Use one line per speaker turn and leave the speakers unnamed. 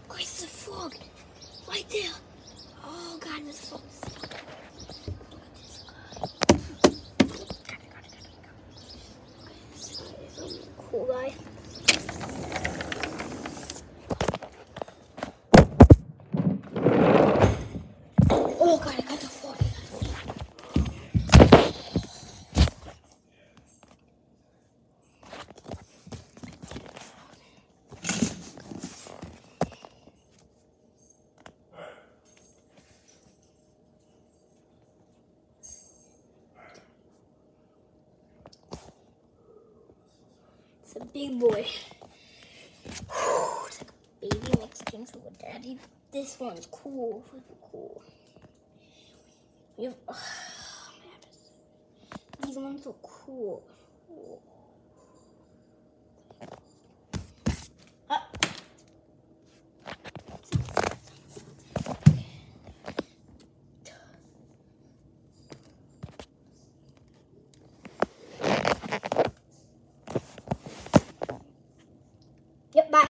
Guys, there's a frog right there. Oh God, there's a frog. Look at this guy. This guy is a cool guy. Oh God, I got the frog. It's a big boy. It's like a baby mixed in with a daddy. This one's cool. Super cool. We have, these ones are cool.